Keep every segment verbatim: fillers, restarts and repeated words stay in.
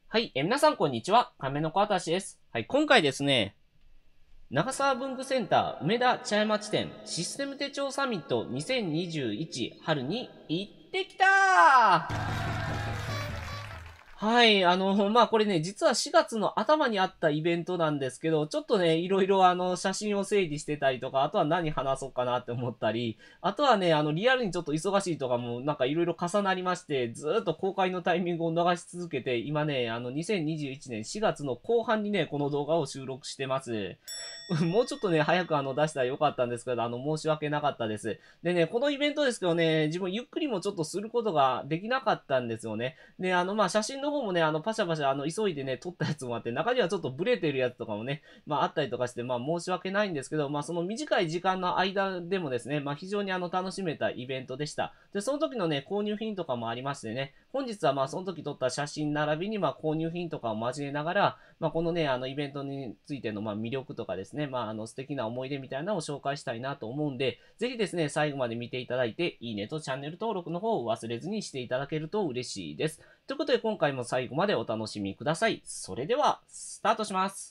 はい、えー皆さんこんにちは。亀の子あたしです。はい、今回ですね、長沢文具センター梅田茶屋町店システム手帳サミットにせんにじゅういち春に行ってきたー。はい、あの、まあ、これね、実はしがつの頭にあったイベントなんですけど、ちょっとね、いろいろあの、写真を整理してたりとか、あとは何話そうかなって思ったり、あとはね、あの、リアルにちょっと忙しいとかも、なんかいろいろ重なりまして、ずーっと公開のタイミングを逃し続けて、今ね、あの、にせんにじゅういちねんしがつの後半にね、この動画を収録してます。もうちょっとね、早くあの、出したらよかったんですけど、あの、申し訳なかったです。でね、このイベントですけどね、自分ゆっくりもちょっとすることができなかったんですよね。で、あの、まあ、写真の方もね、あの、パシャパシャ、あの、急いでね、撮ったやつもあって、中にはちょっとブレてるやつとかもね、まあ、あったりとかして、まあ、申し訳ないんですけど、まあ、その短い時間の間でもですね、まあ、非常にあの、楽しめたイベントでした。で、その時のね、購入品とかもありましてね、本日はまあ、その時撮った写真並びに、まあ、購入品とかを交えながら、まあ、このね、あの、イベントについての、まあ、魅力とかですね、まあ、あの、素敵な思い出みたいなのを紹介したいなと思うんで、ぜひですね、最後まで見ていただいて、いいねとチャンネル登録の方を忘れずにしていただけると嬉しいです。ということで今回も最後までお楽しみください。それでは、スタートします。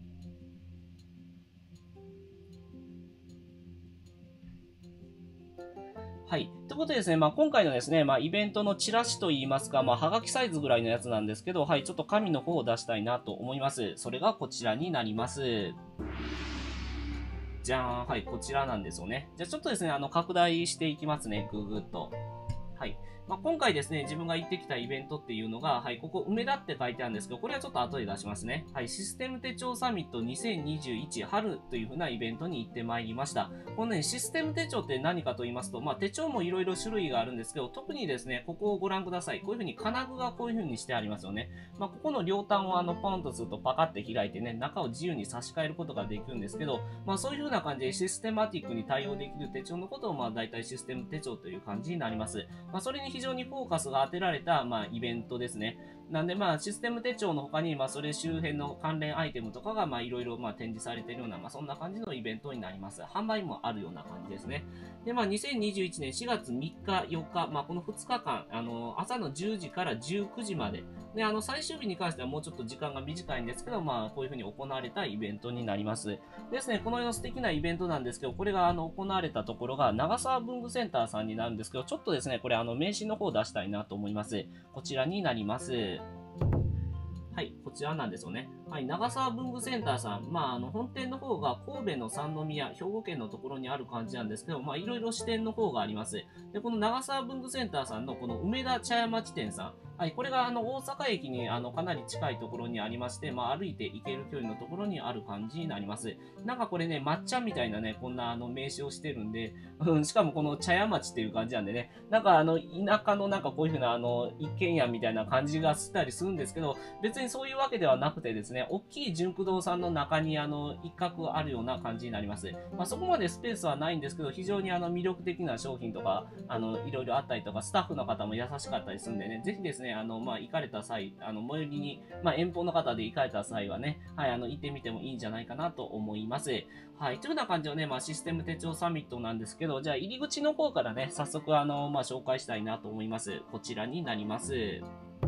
はい。ということでですね、まあ、今回のですね、まあ、イベントのチラシといいますか、まあ、はがきサイズぐらいのやつなんですけど、はい、ちょっと紙の方を出したいなと思います。それがこちらになります。じゃーん。はい、こちらなんですよね。じゃあちょっとですね、あの、拡大していきますね、ぐぐっと。はい。まあ、今回ですね、自分が行ってきたイベントっていうのが、はい、ここ梅田って書いてあるんですけど、これはちょっと後で出しますね。はい、システム手帳サミットにせんにじゅういち春という風なイベントに行ってまいりました。このね、システム手帳って何かと言いますと、まあ、手帳もいろいろ種類があるんですけど、特にですね、ここをご覧ください。こういう風に金具がこういう風にしてありますよね。まあ、ここの両端をあの、ポンとするとパカって開いてね、中を自由に差し替えることができるんですけど、まあ、そういう風な感じでシステマティックに対応できる手帳のことを、まあ、大体システム手帳という感じになります。まあ、それに非常にフォーカスが当てられた、まあ、イベントですね。なんで、まあ、システム手帳の他に、まあ、それ周辺の関連アイテムとかが、まあ、いろいろ、まあ、展示されているような、まあ、そんな感じのイベントになります。販売もあるような感じですね。で、まあ、にせんにじゅういちねんしがつみっか、よっか、まあ、このふつかかん、あの、朝のじゅうじからじゅうくじまで、で、あの、最終日に関してはもうちょっと時間が短いんですけど、まあ、こういうふうに行われたイベントになります。ですね、このような素敵なイベントなんですけど、これがあの行われたところが長沢文具センターさんになるんですけど、ちょっとですね、これあの名刺の方を出したいなと思います。こちらになります。はい、こちらなんですよね。はい、長沢文具センターさん、まあ、あの本店の方が神戸の三宮、兵庫県のところにある感じなんですけど、まあ、いろいろ支店の方があります。で、この長沢文具センターさんのこの梅田茶屋町店さん、はい、これがあの大阪駅にあのかなり近いところにありまして、まあ、歩いて行ける距離のところにある感じになります。なんかこれね、抹茶みたいなね、こんなあの名刺をしてるんで、うん、しかもこの茶屋町っていう感じなんでね、なんかあの田舎のなんかこういう風なあの一軒家みたいな感じがしたりするんですけど、別にそういうわけではなくてですね、大きい純駆動さんの中にあの一角あるような感じになります。まあ、そこまでスペースはないんですけど、非常にあの魅力的な商品とか、あのいろいろあったりとか、スタッフの方も優しかったりするんでね、ぜひですね、あのまあ行かれた際、あの最寄りに、まあ、遠方の方で行かれた際はね、はい、あの行ってみてもいいんじゃないかなと思います。はい、というような感じのね、まあ、システム手帳サミットなんですけど、じゃあ入り口の方からね、早速あのまあ紹介したいなと思います。こちらになります。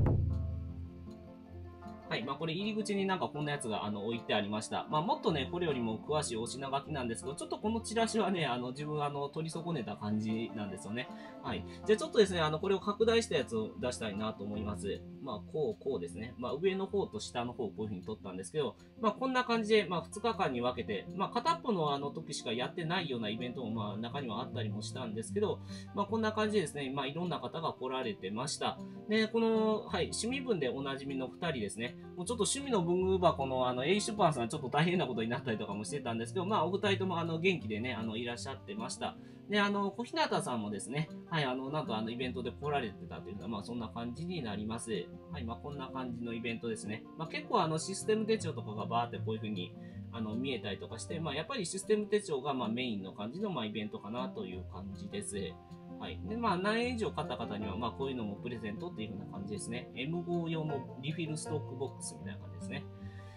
はい。まあ、これ入り口になんかこんなやつがあの置いてありました。まあ、もっとね、これよりも詳しいお品書きなんですけど、ちょっとこのチラシはね、あの、自分あの、取り損ねた感じなんですよね。はい。じゃあちょっとですね、あの、これを拡大したやつを出したいなと思います。まあ、こう、こうですね。まあ、上の方と下の方、こういう風に取ったんですけど、まあ、こんな感じで、まあ、ふつかかんに分けて、まあ、片っぽのあの時しかやってないようなイベントも、まあ、中にはあったりもしたんですけど、まあ、こんな感じでですね、まあ、いろんな方が来られてました。で、この、はい、趣味分でおなじみのふたりですね。もうちょっと趣味の文具箱のあの、A 出版さんちょっと大変なことになったりとかもしてたんですけど、まあ、お二人ともあの、元気でね、あの、いらっしゃってました。で、あの、小日向さんもですね、はい、あの、なんとあの、イベントで来られてたというのは、まあ、そんな感じになります。はい、まあ、こんな感じのイベントですね。まあ、結構あの、システム手帳とかがバーってこういう風に、あの、見えたりとかして、まあ、やっぱりシステム手帳が、まあ、メインの感じの、まあ、イベントかなという感じです。はい。で、まあ、何円以上買った方には、まあ、こういうのもプレゼントっていう風な感じですね。エムご 用のリフィルストックボックスみたいな感じですね。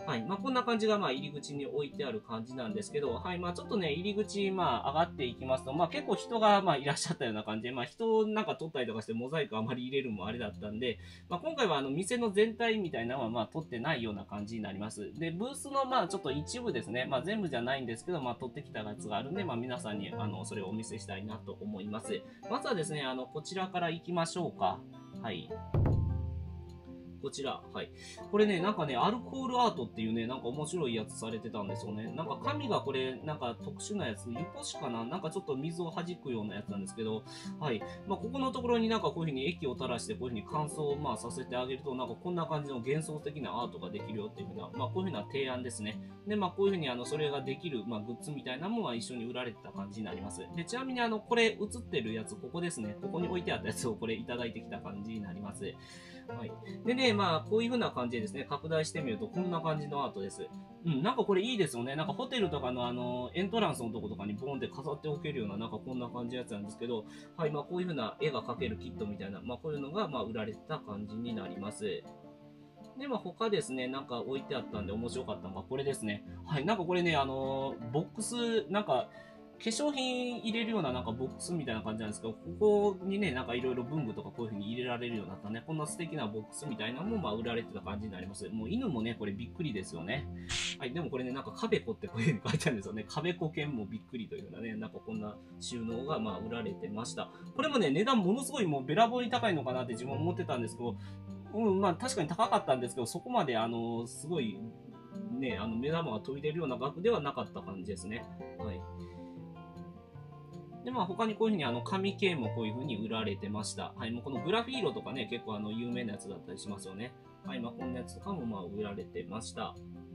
はい。まあ、こんな感じが、まあ、入り口に置いてある感じなんですけど、はい。まあ、ちょっとね、入り口、まあ、上がっていきますと、まあ、結構人が、まあ、いらっしゃったような感じで、まあ、人なんか撮ったりとかしてモザイクあまり入れるもあれだったんで、まあ、今回は、あの、店の全体みたいなのは、まあ、撮ってないような感じになります。で、ブースの、まあ、ちょっと一部ですね、まあ、全部じゃないんですけど、まあ、撮ってきたやつがあるんで、まあ、皆さんに、あの、それをお見せしたいなと思います。まずはですね、あの、こちらから行きましょうか。はい。こちら。はい。これね、なんかね、アルコールアートっていうね、なんか面白いやつされてたんですよね。なんか紙がこれ、なんか特殊なやつ、ユポシかななんかちょっと水を弾くようなやつなんですけど、はい。まあ、ここのところになんかこういう風に液を垂らして、こういう風に乾燥をまあさせてあげると、なんかこんな感じの幻想的なアートができるよっていう風な、まあ、こういう風な提案ですね。で、まあ、こういう風にあの、それができる、まあ、グッズみたいなものは一緒に売られてた感じになります。で、ちなみにあの、これ映ってるやつ、ここですね。ここに置いてあったやつをこれいただいてきた感じになります。はい。でね、まあ、こういう風な感じでですね、拡大してみると、こんな感じのアートです。うん、なんかこれいいですよね。なんかホテルとかのあの、エントランスのとことかにボーンって飾っておけるような、なんかこんな感じのやつなんですけど、はい、まあこういう風な絵が描けるキットみたいな、まあこういうのが、まあ売られてた感じになります。で、まあ他ですね、なんか置いてあったんで面白かったのがこれですね。はい、なんかこれね、あのーボックス、なんか、化粧品入れるようななんかボックスみたいな感じなんですけど、ここにね、なんかいろいろ文具とかこういう風に入れられるようになったね、こんな素敵なボックスみたいなのもまあ売られてた感じになります。もう犬もね、これびっくりですよね。はい、でもこれね、なんかカベコってこういう風に書いてあるんですよね。カベコ犬もびっくりというようなね、なんかこんな収納がまあ売られてました。これもね、値段ものすごいもうべらぼうに高いのかなって自分は思ってたんですけど、うん、まあ確かに高かったんですけど、そこまであの、すごい、ね、あの、目玉が飛び出るような額ではなかった感じですね。はい。で、まあ他にこういうふうにあの、紙系もこういうふうに売られてました。はい。もうこのグラフィーロとかね、結構あの、有名なやつだったりしますよね。はい。まあこんなやつとかもまあ売られてました。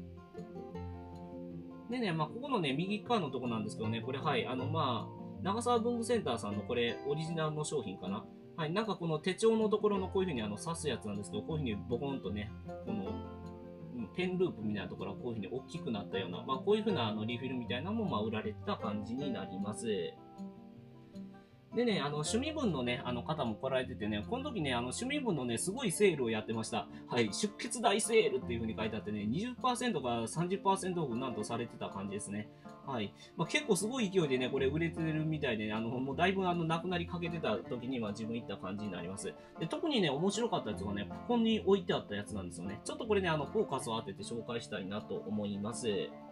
でね、まあここのね、右側のとこなんですけどね、これはい、あのまあ、長沢文具センターさんのこれ、オリジナルの商品かな。はい、なんかこの手帳のところのこういうふうにあの刺すやつなんですけど、こういうふうにボコンとね、このペンループみたいなところがこういうふうに大きくなったような、まあこういうふうなあのリフィルみたいなのもまあ売られた感じになります。でね、あの、趣味分のね、あの方も来られててね、この時ね、あの、趣味分のね、すごいセールをやってました。はい、出血大セールっていう風に書いてあってね、にじゅっパーセントからさんじゅっパーセントオフなんとされてた感じですね。はい。まあ、結構すごい勢いでね、これ売れてるみたいで、ね、あの、もうだいぶあの、なくなりかけてた時には自分行った感じになります。で、特にね、面白かったやつがね、ここに置いてあったやつなんですよね。ちょっとこれね、あの、フォーカスを当てて紹介したいなと思います。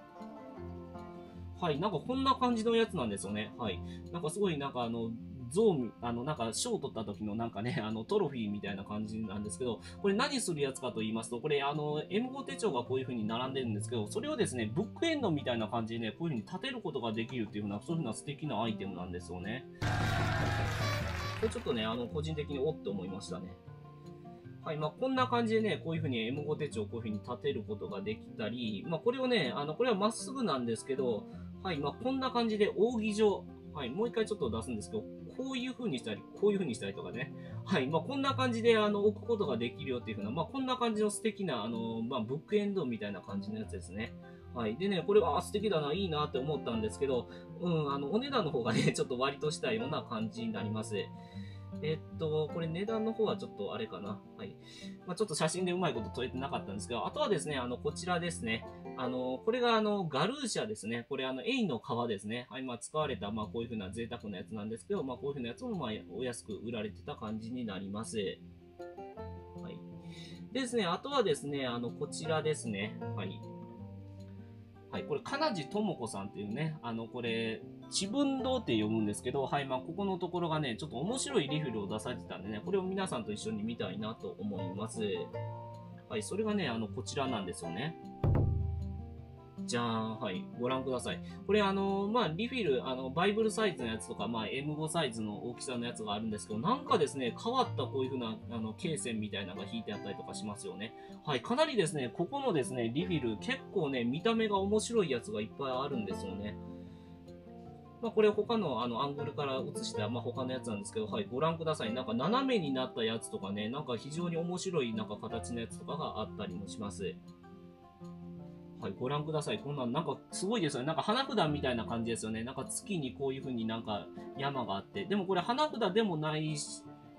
はい、なんかこんな感じのやつなんですよね。はい。なんかすごいなんかあの、ゾーン、あの、なんか、賞を取った時のなんかね、あの、トロフィーみたいな感じなんですけど、これ何するやつかと言いますと、これ、あの、エムご 手帳がこういう風に並んでるんですけど、それをですね、ブックエンドみたいな感じでね、こういう風に立てることができるっていう風な、そういう風な素敵なアイテムなんですよね。これちょっとね、あの、個人的におって思いましたね。はい、まあ、こんな感じでね、こういう風に エムご 手帳をこういう風に立てることができたり、まあ、これをね、あの、これはまっすぐなんですけど、はい、まあ、こんな感じで扇状、はい、もう一回ちょっと出すんですけど、こういう風にしたり、こういう風にしたりとかね。はい。まあ、こんな感じで、あの、置くことができるよっていう風な、まあ、こんな感じの素敵な、あの、まあ、ブックエンドみたいな感じのやつですね。はい。でね、これは、あ、素敵だな、いいなって思ったんですけど、うん、あの、お値段の方がね、ちょっと割としたような感じになります。えっと、これ値段の方はちょっとあれかな。はい。まあ、ちょっと写真でうまいこと撮れてなかったんですけど、あとはですね、あの、こちらですね。あの、これがあの、ガルーシャですね。これあの、エイの皮ですね。はい、まあ、使われた、まあ、こういう風な贅沢なやつなんですけど、まあ、こういう風なやつも、まあ、お安く売られてた感じになります。はい。でですね、あとはですね、あの、こちらですね。はい。はい、これ、金地智子さんっていうね、あの、これ、ちぶん堂って読むんですけど、はい、まあ、ここのところがね、ちょっと面白いリフィルを出されてたんでね、これを皆さんと一緒に見たいなと思います。はい、それがね、あの、こちらなんですよね。じゃーん、はい、ご覧ください。これ、あの、まあ、リフィル、あの、バイブルサイズのやつとか、まあ、エムご サイズの大きさのやつがあるんですけど、なんかですね、変わったこういう風な、あの、罫線みたいなのが引いてあったりとかしますよね。はい、かなりですね、ここのですね、リフィル、結構ね、見た目が面白いやつがいっぱいあるんですよね。まあ、これ他のあのアングルから映した、まあ、他のやつなんですけど、はい、ご覧ください。なんか斜めになったやつとかね、なんか非常に面白いなんか形のやつとかがあったりもします。はい、ご覧ください。こんなん、なんかすごいですよね。なんか花札みたいな感じですよね。なんか月にこういう風になんか山があって。でもこれ花札でもないし、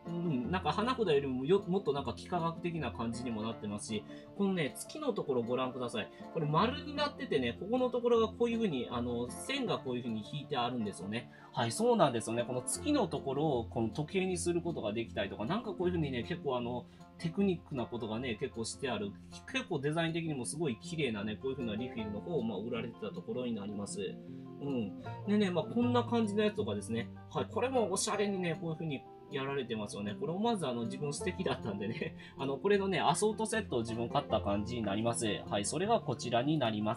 うん、なんか花札よりもよもっとなんか幾何学的な感じにもなってますし、このね、月のところご覧ください。これ丸になっててね、ここのところがこういう風に、あの、線がこういう風に引いてあるんですよね。はい、そうなんですよね。この月のところをこの時計にすることができたりとか、なんかこういう風にね、結構あの、テクニックなことがね、結構してある。結構デザイン的にもすごい綺麗なね、こういう風なリフィルの方を、まあ、売られてたところになります。うん。でね、まあ、こんな感じのやつとかですね。はい、これもおしゃれにね、こういう風にやられてますよね。これもまずあの自分素敵だったんでね、あの、これのね、アソートセットを自分買った感じになります。はい、それがこちらになります。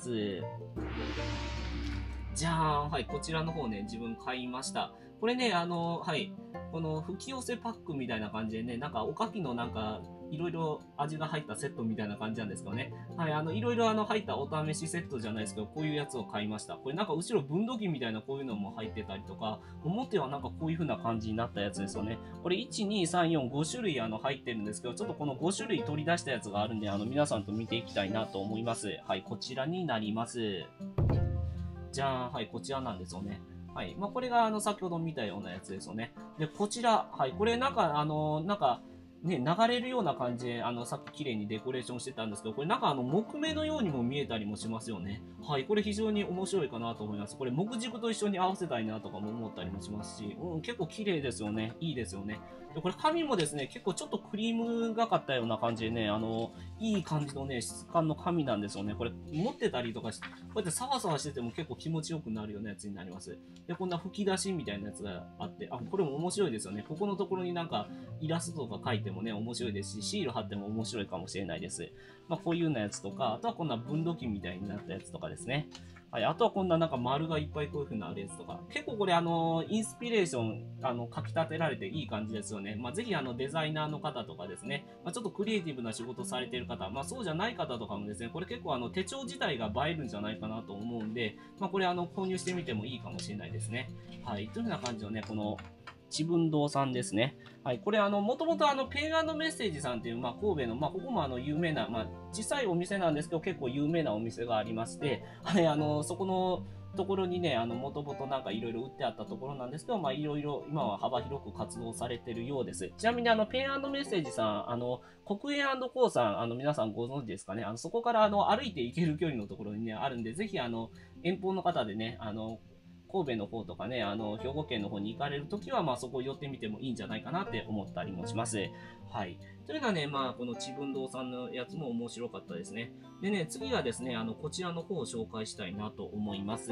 じゃあ、はい、こちらの方ね、自分買いました。これね、あの、はい、この吹き寄せパックみたいな感じでね、なんかおかきのなんか、いろいろ味が入ったセットみたいな感じなんですけどね。はい、あの、いろいろあの入ったお試しセットじゃないですけど、こういうやつを買いました。これなんか後ろ分度器みたいなこういうのも入ってたりとか、表はなんかこういう風な感じになったやつですよね。これいち、に、さん、よん、ご種類あの入ってるんですけど、ちょっとこのご種類取り出したやつがあるんで、あの、皆さんと見ていきたいなと思います。はい、こちらになります。じゃあ、はい、こちらなんですよね。はい。まあ、これが、あの、先ほど見たようなやつですよね。で、こちら、はい、これなんか、あの、なんか、ね、流れるような感じで、あの、さっき綺麗にデコレーションしてたんですけど、これなんかあの、木目のようにも見えたりもしますよね。はい、これ非常に面白いかなと思います。これ木軸と一緒に合わせたいなとかも思ったりもしますし、うん、結構綺麗ですよね。いいですよね。で、これ紙もですね、結構ちょっとクリームがかったような感じでね、あの、いい感じのね、質感の紙なんですよね。これ持ってたりとかして、こうやってサワサワしてても結構気持ちよくなるようなやつになります。で、こんな吹き出しみたいなやつがあって、あ、これも面白いですよね。ここのところになんかイラストとか描いてもね、面白いですし、シール貼っても面白いかもしれないです。まあ、こういうようなやつとか、あとはこんな分度器みたいになったやつとかですね。はい、あとはこんななんか丸がいっぱいこういう風なあるやつとか。結構これあの、インスピレーション、あの、書き立てられていい感じですよね。まあ、ぜひあの、デザイナーの方とかですね、まあ、ちょっとクリエイティブな仕事されている方、まあ、そうじゃない方とかもですね、これ結構あの、手帳自体が映えるんじゃないかなと思うんで、まあ、これあの、購入してみてもいいかもしれないですね。はい、というような感じのね、この、ちぶん堂さんですね。はい、これあの、もともとあの、ペン&メッセージさんっていう、まあ、神戸の、まあ、ここもあの、有名な、まあ、小さいお店なんですけど、結構有名なお店がありまして、はい、あの、そこの、ところにね、あの、もともとなんかいろいろ売ってあったところなんですけど、まあいろいろ今は幅広く活動されてるようです。ちなみにあの、ペン&メッセージさん、あの、国営コーさん、あの、皆さんご存知ですかね。あの、そこからあの、歩いて行ける距離のところにね、あるんで、ぜひあの、遠方の方でね、あの、神戸の方とかね、あの、兵庫県の方に行かれるときは、まあそこ寄ってみてもいいんじゃないかなって思ったりもします。はい。というのはね、まあこのちぶん堂さんのやつも面白かったですね。でね、次はですね、あの、こちらの方を紹介したいなと思います。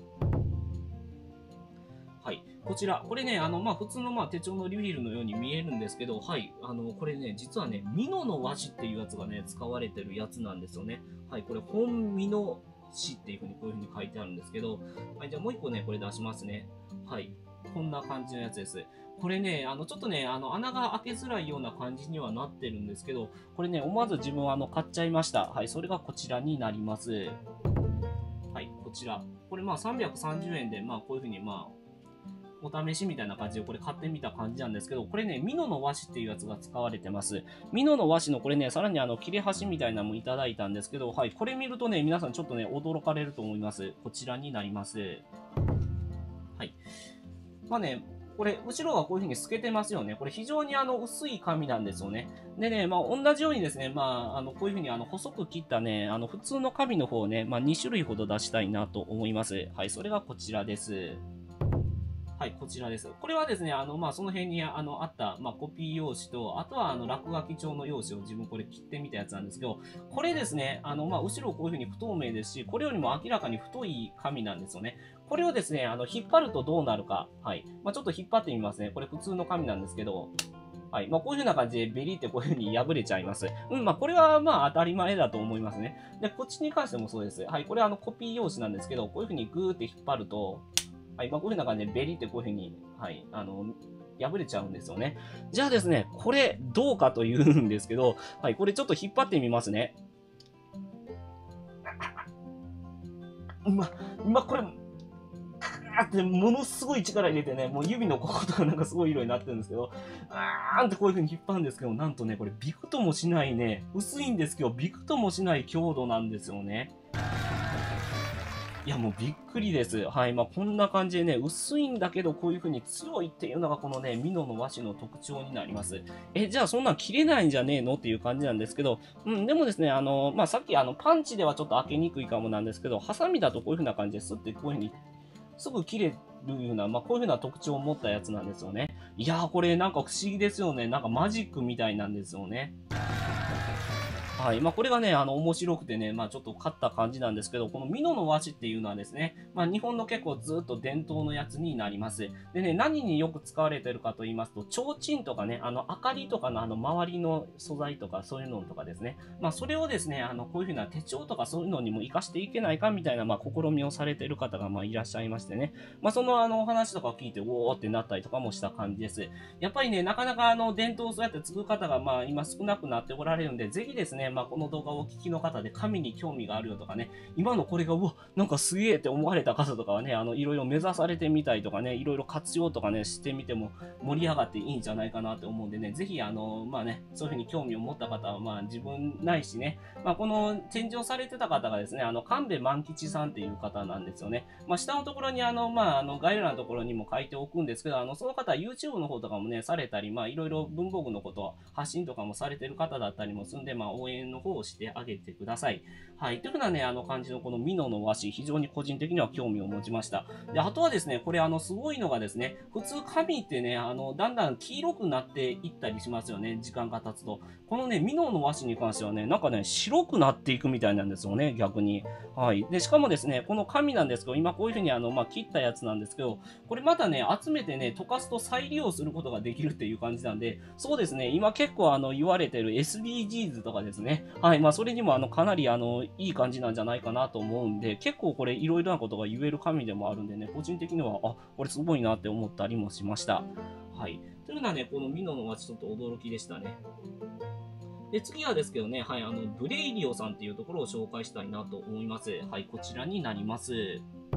はい。こちら。これね、あの、まあ、普通の、まあ、手帳のリフィルのように見えるんですけど、はい。あの、これね、実はね、美濃の和紙っていうやつがね、使われてるやつなんですよね。はい。これ、本美濃紙っていう風にこういう風に書いてあるんですけど、はい。じゃあもう一個ね、これ出しますね。はい。こんな感じのやつです。これね、あの、ちょっとね、あの、穴が開けづらいような感じにはなってるんですけど、これね、思わず自分はあの、買っちゃいました。はい。それがこちらになります。はい。こちら。これまあさんびゃくさんじゅうえんで、まあこういう風にまあ、お試しみたいな感じでこれ買ってみた感じなんですけど、これね、美濃の和紙っていうやつが使われてます。美濃の和紙のこれね、さらにあの、切れ端みたいなのもいただいたんですけど、はい、これ見るとね、皆さんちょっとね、驚かれると思います。こちらになります。はい。まあね、これ、後ろがこういう風に透けてますよね。これ非常にあの、薄い紙なんですよね。でね、まあ、同じようにですね、まあ、あの、こういう風にあの、細く切ったね、あの、普通の紙の方をね、まあ、に種類ほど出したいなと思います。はい、それがこちらです。はい、こちらです。これはですね、あの、まあ、その辺に、あの、あった、まあ、コピー用紙と、あとは、あの、落書き帳の用紙を自分これ切ってみたやつなんですけど、これですね、あの、まあ、後ろこういう風に不透明ですし、これよりも明らかに太い紙なんですよね。これをですね、あの、引っ張るとどうなるか。はい。まあ、ちょっと引っ張ってみますね。これ普通の紙なんですけど、はい。まあ、こういう風な感じでベリーってこういう風に破れちゃいます。うん、まあ、これはまあ当たり前だと思いますね。で、こっちに関してもそうです。はい。これはあのコピー用紙なんですけど、こういう風にグーって引っ張ると、はい。まあ、こういう風な感じでベリーってこういう風に、はい。あの、破れちゃうんですよね。じゃあですね、これどうかというんですけど、はい。これちょっと引っ張ってみますね。ま、ま、これ、ーってものすごい力入れてね、もう指のこことかなんかすごい色になってるんですけど、あーんってこういう風に引っ張るんですけど、なんとね、これびくともしないね、薄いんですけど、びくともしない強度なんですよね。 いや、もうびっくりです。はい。まあ、こんな感じでね、薄いんだけど、こういう風に強いっていうのが、このね、美濃の和紙の特徴になります。え、じゃあそんなん切れないんじゃねえのっていう感じなんですけど、うん、でもですね、あの、まあ、さっき、あの、パンチではちょっと開けにくいかもなんですけど、ハサミだとこういう風な感じですって、こういう風に、すぐ切れるような、まあ、こういう風な特徴を持ったやつなんですよね。いやー、これなんか不思議ですよね。なんかマジックみたいなんですよね。はい。まあ、これがね、あの、面白くてね、まあ、ちょっと勝った感じなんですけど、この美濃の和紙っていうのはですね、まあ、日本の結構ずっと伝統のやつになります。でね、何によく使われてるかと言いますと、提灯とかね、あの、明かりとかのあの、周りの素材とか、そういうのとかですね、まあ、それをですね、あの、こういうふうな手帳とかそういうのにも活かしていけないかみたいな、まあ、試みをされてる方が、まあ、いらっしゃいましてね、まあ、その、あの、お話とかを聞いて、おーってなったりとかもした感じです。やっぱりね、なかなかあの、伝統をそうやって継ぐ方が、まあ、今少なくなっておられるんで、ぜひですね、まあ、この動画をお聞きの方で神に興味があるよとかね、今のこれが、うわ、なんかすげえって思われた方とかはね、あの、いろいろ目指されてみたりとかね、いろいろ活用とかね、してみても盛り上がっていいんじゃないかなって思うんでね、ぜひ、あの、まあね、そういうふうに興味を持った方は、まあ、自分ないしね、まあ、この展示をされてた方がですね、あの、神戸万吉さんっていう方なんですよね。まあ、下のところに、あの、まあ、あの、概要欄のところにも書いておくんですけど、あの、その方は YouTube の方とかもね、されたり、まあ、いろいろ文房具のこと発信とかもされてる方だったりもするんで、まあ、応援の方をしてあげてください。はい。というふうなね、あの感じのこの美濃の和紙、非常に個人的には興味を持ちました。で、あとはですね、これあの、すごいのがですね、普通紙ってね、あの、だんだん黄色くなっていったりしますよね、時間が経つと。このね、美濃の和紙に関してはね、なんかね、白くなっていくみたいなんですよね、逆に。はい。で、しかもですね、この紙なんですけど、今こういうふうにあの、まあ、切ったやつなんですけど、これまたね、集めてね、溶かすと再利用することができるっていう感じなんで、そうですね、今結構あの、言われてる エスディージーズ とかですね、はい、まあ、それにもあの、かなりあの、いい感じなんじゃないかなと思うんで、結構これいろいろなことが言える紙でもあるんでね、個人的には、あ、これすごいなって思ったりもしました。はい。というのはね、このミノのはちょっと驚きでしたね。で、次はですけどね、はい、あの、ブレイリオさんっていうところを紹介したいなと思います。はい、こちらになります。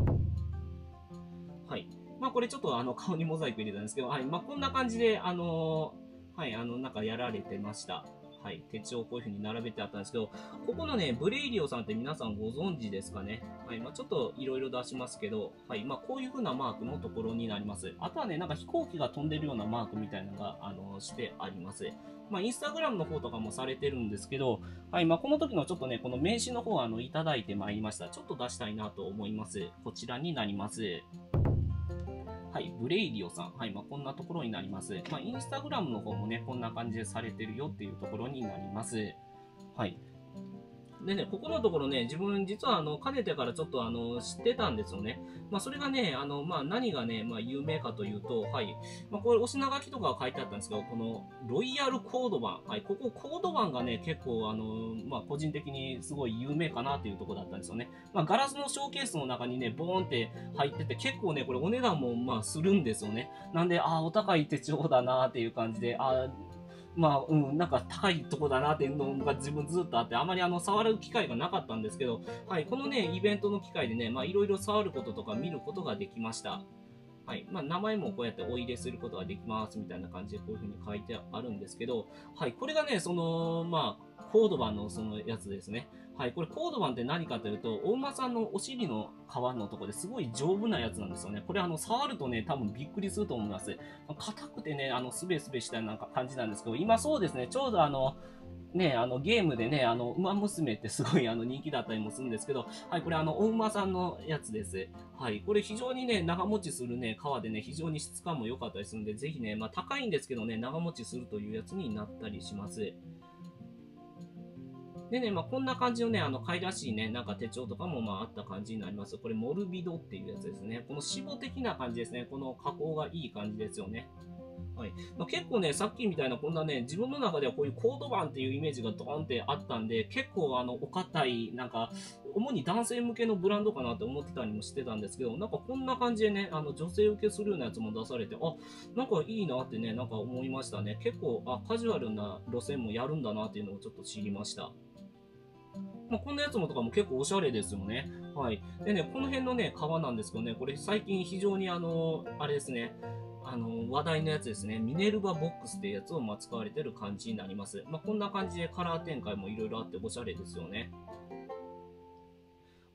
はい。まあ、これちょっとあの、顔にモザイク入れたんですけど、はい、まあ、こんな感じで、あのー、はい、あの、なんかやられてました。はい、手帳をこういう風に並べてあったんですけど、ここのね、ブレイリオさんって皆さんご存知ですかね。はい、まあ、ちょっといろいろ出しますけど、はい、まあ、こういう風なマークのところになります。あとはね、なんか飛行機が飛んでるようなマークみたいなのが、あの、してあります。まあ、インスタグラムの方とかもされてるんですけど、はい、まあ、この時のちょっとね、この名刺の方あの、いただいてまいりました。ちょっと出したいなと思います。こちらになります。はい、ブレイリオさん。はい、まあ、こんなところになります。まあ、インスタグラムの方もね、こんな感じでされてるよっていうところになります。はい。でね、ここのところね、自分実はあの、かねてからちょっとあの、知ってたんですよね。まあ、それがね、あの、まあ、何がね、まあ、有名かというと、はい。まあ、これ、お品書きとか書いてあったんですけど、この、ロイヤルコード版。はい。ここ、コード版がね、結構あの、まあ、個人的にすごい有名かなっていうところだったんですよね。まあ、ガラスのショーケースの中にね、ボーンって入ってて、結構ね、これお値段もまあ、するんですよね。なんで、ああ、お高い手帳だなっていう感じで、ああ、まあ、うん、なんか高いとこだなっていうのが自分ずっとあって、あまりあの、触る機会がなかったんですけど、はい、このね、イベントの機会でね、まあ、いろいろ触ることとか見ることができました。はい。まあ、名前もこうやってお入れすることができますみたいな感じでこういう風に書いてあるんですけど、はい。これがね、その、まあ、コードバンのそのやつですね。はい。これコードバンって何かというと、お馬さんのお尻の皮のところですごい丈夫なやつなんですよね。これあの、触るとね、多分びっくりすると思います。硬くてね、あの、すべすべしたなんか感じなんですけど、今そうですね、ちょうどあの、ね、あの、ゲームでね、あの、馬娘ってすごいあの人気だったりもするんですけど、はい、これあの、お馬さんのやつです。はい、これ非常にね、長持ちするね、革でね、非常に質感も良かったりするんで、ぜひね、まあ高いんですけどね、長持ちするというやつになったりします。でね、まあこんな感じのね、あの、可愛らしいね、なんか手帳とかもまああった感じになります。これ、モルビドっていうやつですね。この脂肪的な感じですね。この加工がいい感じですよね。はい。まあ、結構ね、さっきみたいなこんなね、自分の中ではこういうコードバンっていうイメージがドーンってあったんで、結構あの、お堅い、なんか、主に男性向けのブランドかなって思ってたりもしてたんですけど、なんかこんな感じでね、あの、女性受けするようなやつも出されて、あ、なんかいいなってね、なんか思いましたね。結構、あ、カジュアルな路線もやるんだなっていうのをちょっと知りました。まあ、こんなやつもとかも結構おしゃれですよね。はい。でね、この辺のね、革なんですけどね、これ最近非常にあの、あれですね、あの、話題のやつですね。ミネルヴァボックスっていうやつをまあ使われてる感じになります。まあ、こんな感じでカラー展開もいろいろあっておしゃれですよね。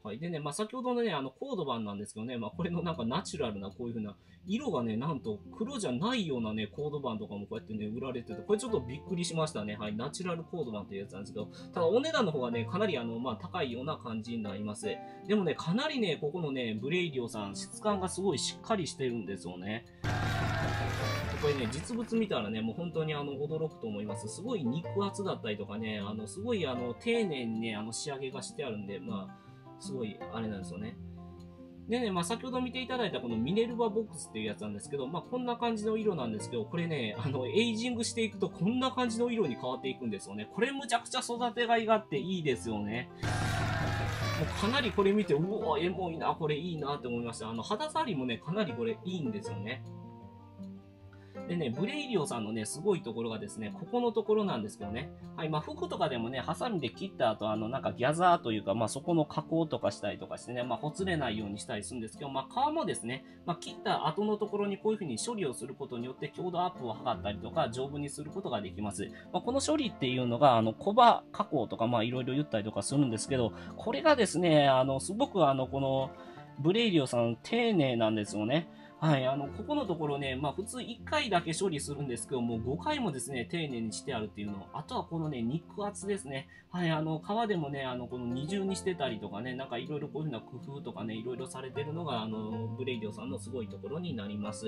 はい。でね、まあ、先ほどのね、あの、コード版なんですけどね、まあ、これのなんかナチュラルなこういう風な、色がね、なんと黒じゃないようなね、コード版とかもこうやってね、売られてて、これちょっとびっくりしましたね。はい。ナチュラルコード版というやつなんですけど、ただお値段の方がね、かなりあの、まあ、高いような感じになります。でもね、かなりね、ここのね、ブレイリオさん、質感がすごいしっかりしてるんですよね。これね、実物見たらね、もう本当にあの驚くと思います。すごい肉厚だったりとかね、あのすごいあの丁寧にね、あの仕上げがしてあるんで、まあ、すごいあれなんですよね。でね、まあ、先ほど見ていただいたこのミネルヴァボックスっていうやつなんですけど、まあ、こんな感じの色なんですけど、これね、あの、エイジングしていくとこんな感じの色に変わっていくんですよね。これむちゃくちゃ育てがいがあっていいですよね。もうかなりこれ見て、うわ、エモいな、これいいなって思いました。あの、肌触りもね、かなりこれいいんですよね。でね、ブレイリオさんのね、すごいところがですね、ここのところなんですけどね。はい、まあ服とかでもね、ハサミで切った後、あの、なんかギャザーというか、まあそこの加工とかしたりとかしてね、まあほつれないようにしたりするんですけど、まあ皮もですね、まあ切った後のところにこういう風に処理をすることによって強度アップを図ったりとか、丈夫にすることができます。まあこの処理っていうのが、あの、コバ加工とか、まあいろいろ言ったりとかするんですけど、これがですね、あの、すごくあの、この、ブレイリオさん丁寧なんですよね。はい、あの、ここのところね、まあ普通いっかいだけ処理するんですけども、ごかいもですね、丁寧にしてあるっていうの。あとはこのね、肉厚ですね。はい、あの、皮でもね、あの、この二重にしてたりとかね、なんかいろいろこういうふうな工夫とかね、いろいろされてるのが、あの、ブレイディオさんのすごいところになります。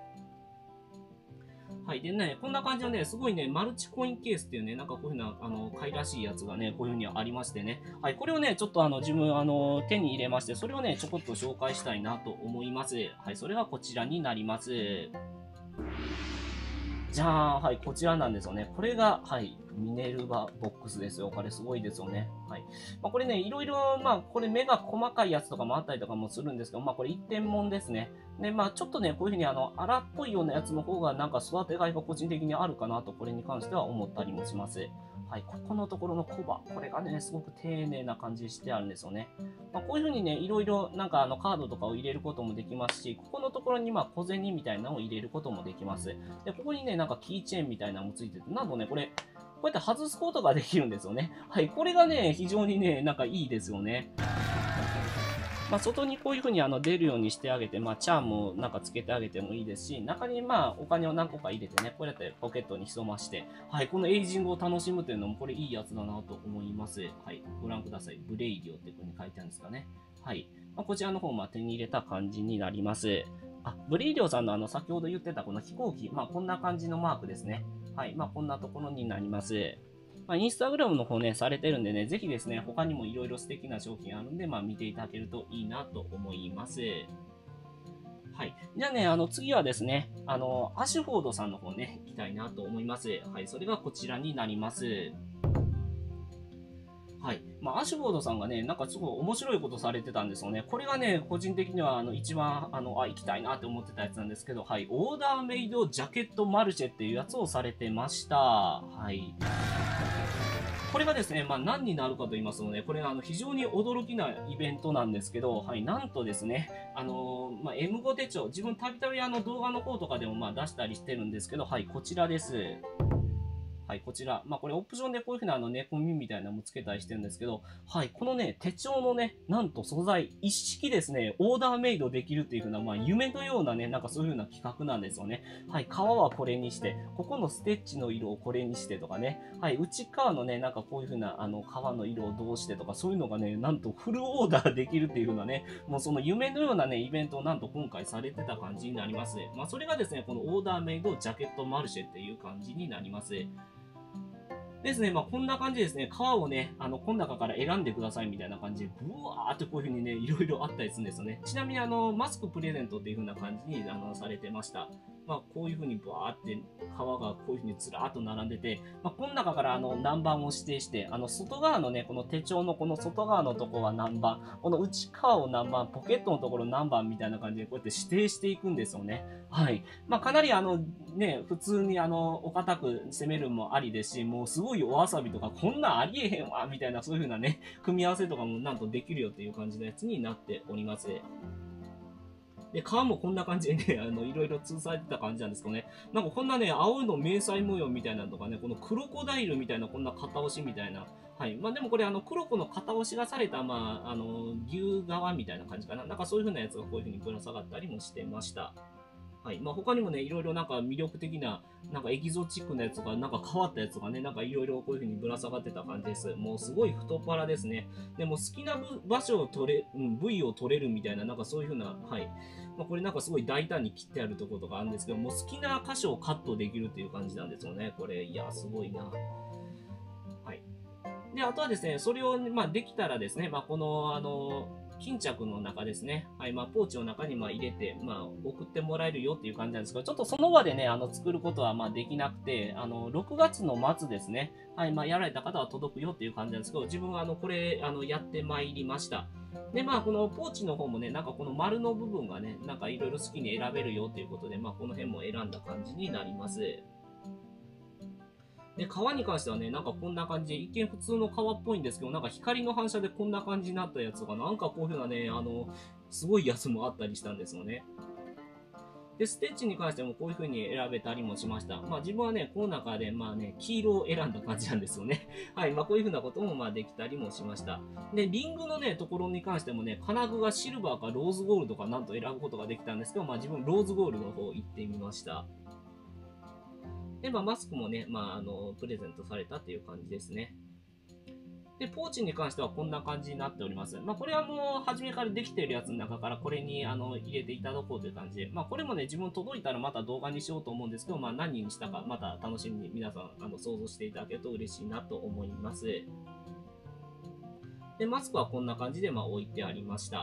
はい。でね、こんな感じのね、すごいね、マルチコインケースっていうね、なんかこういうふうな、あの、買いらしいやつがね、こういうふうにありましてね。はい。これをね、ちょっとあの、自分、あの、手に入れまして、それをね、ちょこっと紹介したいなと思います。はい。それがこちらになります。じゃあ、はい、こちらなんですよね。これが、はい、ミネルヴァボックスですよ。これすごいですよね。はい。まあ、これね、いろいろ、まあ、これ目が細かいやつとかもあったりとかもするんですけど、まあ、これ一点物ですね。で、まあ、ちょっとね、こういうふうにあの、荒っぽいようなやつの方が、なんか育てがいが個人的にあるかなと、これに関しては思ったりもします。はい、ここのところのコバ、これがね、すごく丁寧な感じしてあるんですよね。まあ、こういう風にね、いろいろなんかあのカードとかを入れることもできますし、ここのところにまあ小銭みたいなのを入れることもできます。で、ここにね、なんかキーチェーンみたいなのもついてて、なんとね、これ、こうやって外すことができるんですよね。はい、これがね、非常にね、なんかいいですよね。まあ、外にこういう風にあの出るようにしてあげて、まあ、チャームをなんかつけてあげてもいいですし、中にまあお金を何個か入れてね、こうやってポケットに潜まして、はい、このエイジングを楽しむというのもこれいいやつだなと思います。はい、ご覧ください。ブレイディオっていう風に書いてあるんですかね。はい。まあ、こちらの方、まあ、手に入れた感じになります。あ、ブレイディオさんのあの、先ほど言ってたこの飛行機、まあ、こんな感じのマークですね。はい。まあ、こんなところになります。まあ、インスタグラムの方ね、されてるんでね、ぜひですね、他にもいろいろ素敵な商品あるんで、まあ見ていただけるといいなと思います。はい。じゃあね、あの次はですね、あの、アシュフォードさんの方ね、行きたいなと思います。はい。それがこちらになります。はい。まあ、アシュフォードさんがね、なんかすごい面白いことされてたんですよね。これがね、個人的にはあの一番、あの、あ、行きたいなって思ってたやつなんですけど、はい。オーダーメイドジャケットマルシェっていうやつをされてました。はい。これがですね、まあ、何になるかと言いますとね、これあの非常に驚きなイベントなんですけど、はい、なんとですね、あのー、まあ、エムご 手帳、自分たびたびあの動画の方とかでもまあ出したりしてるんですけど、はい、こちらです。はい、こちら。まあ、これオプションでこういう風なあの猫耳みたいなのもつけたりしてるんですけど、はい、このね、手帳のね、なんと素材、一式ですね、オーダーメイドできるっていう風な、まあ、夢のようなね、なんかそういう風な企画なんですよね。はい、皮はこれにして、ここのステッチの色をこれにしてとかね、はい、内側のね、なんかこういう風な、あの、皮の色をどうしてとか、そういうのがね、なんとフルオーダーできるっていう風なね、もうその夢のようなね、イベントをなんと今回されてた感じになりますね。まあ、それがですね、このオーダーメイドジャケットマルシェっていう感じになります。ですね、まあこんな感じですね、皮をね、あの、この中から選んでくださいみたいな感じで、ブワーってこういう風にね、いろいろあったりするんですよね。ちなみにあの、マスクプレゼントっていう風な感じにあのされてました。まあこういう風にブワーって皮がこういう風にずらーっと並んでて、まあこの中からあの、何番を指定して、あの、外側のね、この手帳のこの外側のとこは何番、この内側を何番、ポケットのところ何番みたいな感じでこうやって指定していくんですよね。はい。まあかなりあの、ね、普通にあの、お堅く攻めるもありですし、もうすごいお遊びとか、こんなんありえへんわ、みたいな、そういう風なね、組み合わせとかもなんとできるよっていう感じのやつになっております。で、皮もこんな感じでね、あの、いろいろ通されてた感じなんですけどね。なんかこんなね、青いの迷彩模様みたいなのとかね、このクロコダイルみたいな、こんな片押しみたいな、 はい。まあでもこれ、あの、黒子の型押しがされた、まあ、あの、牛革みたいな感じかな。なんかそういう風なやつがこういう風にぶら下がったりもしてました。はい。まあ他にもね、いろいろなんか魅力的な、なんかエキゾチックなやつとか、なんか変わったやつとかね、なんかいろいろこういう風にぶら下がってた感じです。もうすごい太っ腹ですね。でも好きな場所を取れ、うん、部位を取れるみたいな、なんかそういう風な、はい。まあこれなんかすごい大胆に切ってあるところとかあるんですけど、もう好きな箇所をカットできるっていう感じなんですよね。これ、いや、すごいな。はい。で、あとはですね、それを、まあ、できたらですね、まあ、この、あの、巾着の中ですね、はい、まあ、ポーチの中にまあ入れて、まあ、送ってもらえるよっていう感じなんですけど、ちょっとその場でね、あの、作ることはまあできなくて、あの、ろくがつの末ですね、はい、まあ、やられた方は届くよっていう感じなんですけど、自分はあの、これ、あの、やってまいりました。で、まあ、このポーチの方もね、なんかこの丸の部分がね、なんかいろいろ好きに選べるよということで、まあ、この辺も選んだ感じになります。で、革に関してはね、なんかこんな感じで、一見普通の革っぽいんですけど、なんか光の反射でこんな感じになったやつとか、なんかこういう風なね、あの、すごいやつもあったりしたんですよね。で、ステッチに関してもこういう風に選べたりもしました。まあ自分はね、この中でまあね、黄色を選んだ感じなんですよね。はい。まあこういう風なこともまあできたりもしました。で、リングのね、ところに関してもね、金具がシルバーかローズゴールドかなんと選ぶことができたんですけど、まあ自分ローズゴールドの方行ってみました。で、まあ、マスクもね、まあ、あの、プレゼントされたっていう感じですね。で、ポーチに関してはこんな感じになっております。まあ、これはもう、初めからできているやつの中から、これに、あの、入れていただこうという感じで、まあ、これもね、自分届いたらまた動画にしようと思うんですけど、まあ、何人にしたか、また楽しみに皆さん、あの、想像していただけると嬉しいなと思います。で、マスクはこんな感じで、まあ、置いてありました。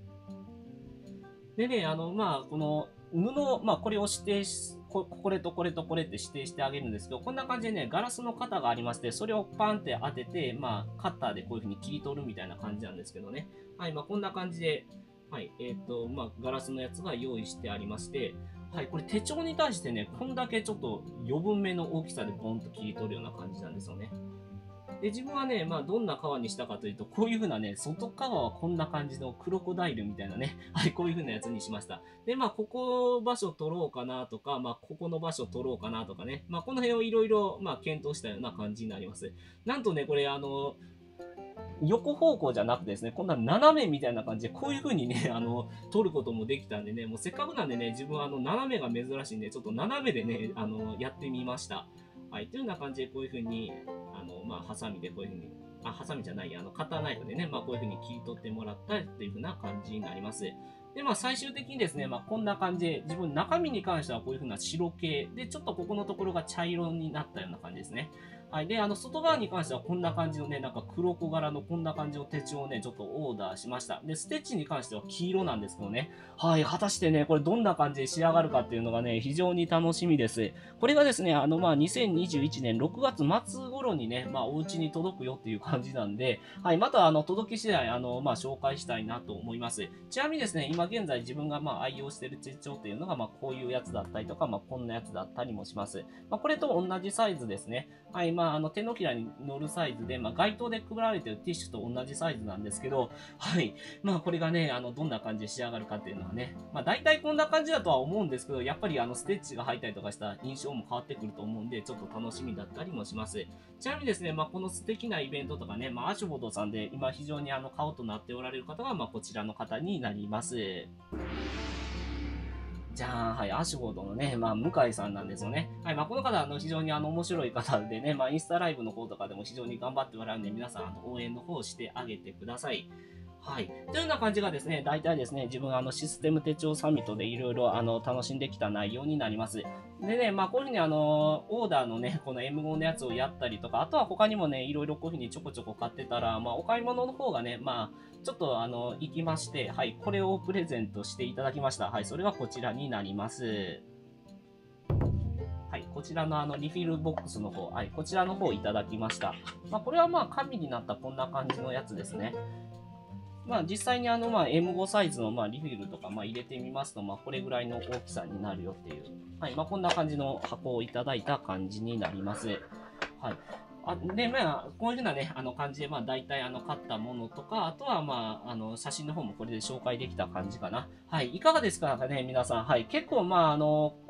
でね、あの、まあ、この、布、まあ、これを指定し、ここれとこれとこれって指定してあげるんですけど、こんな感じでね、ガラスの型がありまして、それをパンって当てて、まあ、カッターでこういう風に切り取るみたいな感じなんですけどね。はい、まあ、こんな感じで、はい、えっ、ー、と、まあ、ガラスのやつが用意してありまして、はい、これ手帳に対してね、こんだけちょっと余分目の大きさでボンと切り取るような感じなんですよね。で、自分はね、まあ、どんな革にしたかというと、こういう風なね、外側はこんな感じのクロコダイルみたいなね、はい、こういう風なやつにしました。で、まあ、ここ場所取ろうかなとか、まあ、ここの場所取ろうかなとかね、まあ、この辺をいろいろ、まあ、検討したような感じになります。なんとね、これ、あの、横方向じゃなくてですね、こんな斜めみたいな感じで、こういう風にね、あの、撮ることもできたんでね、もうせっかくなんでね、自分はあの、斜めが珍しいんで、ちょっと斜めでね、あの、やってみました。はい、というような感じで、こういう風に、あの、まあ、ハサミでこういう風に、あ、ハサミじゃない、あの、カッターナイフでね、まあ、こういう風に切り取ってもらったっていう風な感じになります。で、まあ、最終的にですね、まあ、こんな感じで、自分、中身に関してはこういう風な白系で、ちょっとここのところが茶色になったような感じですね。はい。で、あの、外側に関してはこんな感じのね、なんか黒子柄のこんな感じの手帳をね、ちょっとオーダーしました。で、ステッチに関しては黄色なんですけどね。はい。果たしてね、これどんな感じで仕上がるかっていうのがね、非常に楽しみです。これがですね、あの、まあ、にせんにじゅういちねんろくがつ末頃にね、まあ、お家に届くよっていう感じなんで、はい。また、あの、届き次第、あの、まあ、紹介したいなと思います。ちなみにですね、今現在自分がまあ、愛用している手帳っていうのが、まあ、こういうやつだったりとか、まあ、こんなやつだったりもします。まあ、これと同じサイズですね。はい。まあ、あの、手のひらに乗るサイズで、まあ、街頭で配られているティッシュと同じサイズなんですけど、はい。まあ、これがね、あの、どんな感じで仕上がるかっていうのはね、まあ、大体こんな感じだとは思うんですけど、やっぱりあの、ステッチが入ったりとかした印象も変わってくると思うんで、ちょっと楽しみだったりもします。ちなみにですね、まあ、この素敵なイベントとかね、まあ、アシュボードさんで今非常にあの、顔となっておられる方が、まあ、こちらの方になります。じゃあ、はい、アシュボードのね、まあ、向井さんなんですよね。はい、まあ、この方、あの、非常にあの、面白い方でね、まあ、インスタライブの方とかでも非常に頑張ってもらうんで、皆さん、あの、応援の方してあげてください。はい。というような感じがですね、大体ですね、自分あのシステム手帳サミットでいろいろあの楽しんできた内容になります。でね、まあこういうふうにあの、オーダーのね、この エムご のやつをやったりとか、あとは他にもね、いろいろこういうふうにちょこちょこ買ってたら、まあお買い物の方がね、まあちょっとあの、行きまして、はい、これをプレゼントしていただきました。はい、それがこちらになります。はい、こちらのあのリフィルボックスの方、はい、こちらの方いただきました。まあこれはまあ紙になったこんな感じのやつですね。まあ実際にあのまあ エムご サイズのまあリフィルとかまあ入れてみますと、まあこれぐらいの大きさになるよっていう。はい。まあこんな感じの箱をいただいた感じになります。はい。あで、まあ、こういうふうなね、あの感じで、まあ大体あの買ったものとか、あとはまあ、あの写真の方もこれで紹介できた感じかな。はい。いかがですかね、皆さん。はい。結構まあ、あの、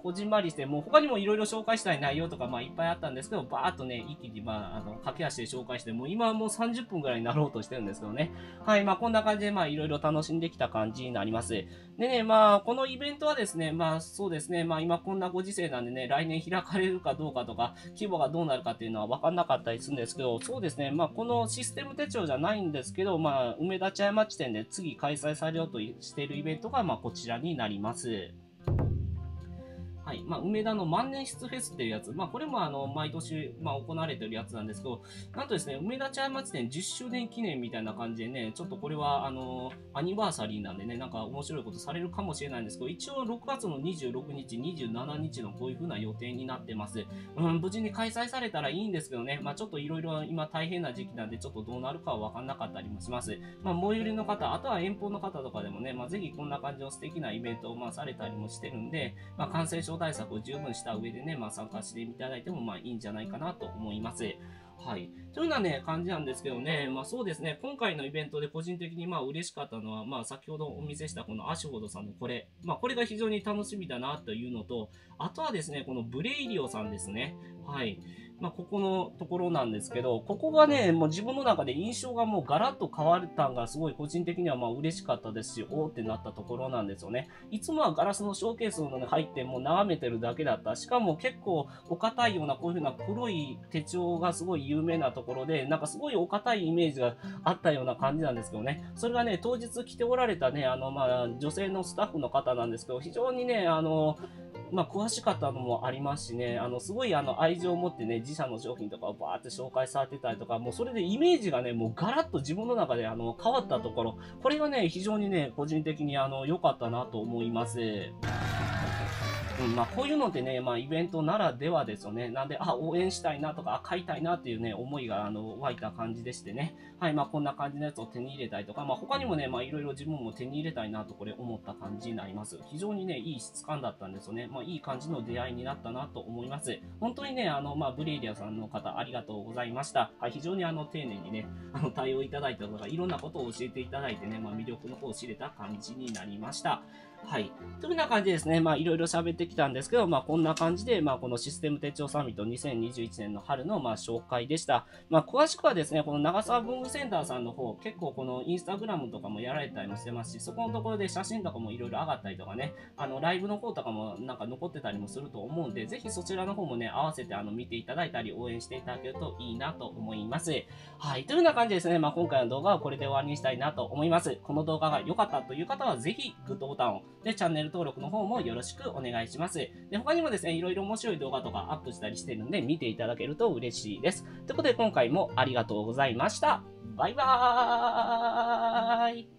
こじんまりして、もう他にもいろいろ紹介したい内容とか、まあいっぱいあったんですけど、バーっとね、一気にまあ、あの、駆け足で紹介して、もう今はもうさんじゅっぷんぐらいになろうとしてるんですけどね。はい、まあこんな感じで、まあいろいろ楽しんできた感じになります。でね、まあこのイベントはですね、まあそうですね、まあ今こんなご時世なんでね、来年開かれるかどうかとか、規模がどうなるかっていうのは分かんなかったりするんですけど、そうですね、まあこのシステム手帳じゃないんですけど、まあ梅田茶屋町店で次開催されようとしているイベントが、まあこちらになります。はい。まあ、梅田の万年筆フェスっていうやつ。まあ、これもあの、毎年、まあ、行われてるやつなんですけど、なんとですね、梅田茶屋町店じゅっしゅうねん記念みたいな感じでね、ちょっとこれは、あの、アニバーサリーなんでね、なんか面白いことされるかもしれないんですけど、一応ろくがつのにじゅうろくにち、にじゅうしちにちのこういう風な予定になってます。うん、無事に開催されたらいいんですけどね、まあ、ちょっといろいろ今大変な時期なんで、ちょっとどうなるかはわかんなかったりもします。まあ、最寄りの方、あとは遠方の方とかでもね、まあ、ぜひこんな感じの素敵なイベントを、まあ、されたりもしてるんで、まあ、感染症対策を十分した上でね、まあ、参加していただいてもまあいいんじゃないかなと思います。はい。というようなね、感じなんですけどね、まあそうですね、今回のイベントで個人的にまあ嬉しかったのは、まあ先ほどお見せしたこのアシュフォードさんのこれ、まあこれが非常に楽しみだなというのと、あとはですね、このブレイリオさんですね。はい。まあ、ここのところなんですけど、ここがね、もう自分の中で印象がもうガラッと変わったんがすごい個人的にはまあ嬉しかったですし、おーってなったところなんですよね。いつもはガラスのショーケースの中に入ってもう眺めてるだけだった。しかも結構お堅いようなこういう風な黒い手帳がすごい有名なところで、なんかすごいお堅いイメージがあったような感じなんですけどね。それがね、当日来ておられたね、あのまあ女性のスタッフの方なんですけど、非常にね、あの、まあ、詳しかったのもありますしね、あの、すごいあの、愛情を持ってね、自社の商品とかをバーって紹介されてたりとか、もうそれでイメージがね、もうガラッと自分の中であの、変わったところ、これがね、非常にね、個人的にあの、良かったなと思います。うん、まあ、こういうのってね、まあ、イベントならではですよね。なんで、あ、応援したいなとか、あ、買いたいなっていうね、思いが、あの、湧いた感じでしてね。はい、まあ、こんな感じのやつを手に入れたりとか、まあ、他にもね、まあ、いろいろ自分も手に入れたいなと、これ思った感じになります。非常にね、いい質感だったんですよね。まあ、いい感じの出会いになったなと思います。本当にね、あの、まあ、ブレイリアさんの方、ありがとうございました。はい、非常にあの、丁寧にね、あの、対応いただいたとか、いろんなことを教えていただいてね、まあ、魅力の方を知れた感じになりました。はい。というふうな感じでですね、まあいろいろ喋ってきたんですけど、まあこんな感じで、まあこのシステム手帳サミットにせんにじゅういちねんの春のまあ紹介でした。まあ詳しくはですね、この長沢文具センターさんの方、結構このインスタグラムとかもやられたりもしてますし、そこのところで写真とかもいろいろ上がったりとかね、あのライブの方とかもなんか残ってたりもすると思うんで、ぜひそちらの方もね、合わせてあの見ていただいたり応援していただけるといいなと思います。はい。というような感じでですね、まあ今回の動画はこれで終わりにしたいなと思います。この動画が良かったという方はぜひグッドボタンを、で、チャンネル登録の方もよろしくお願いします。で、他にもですね、いろいろ面白い動画とかアップしたりしてるんで、見ていただけると嬉しいです。ということで、今回もありがとうございました。バイバーイ。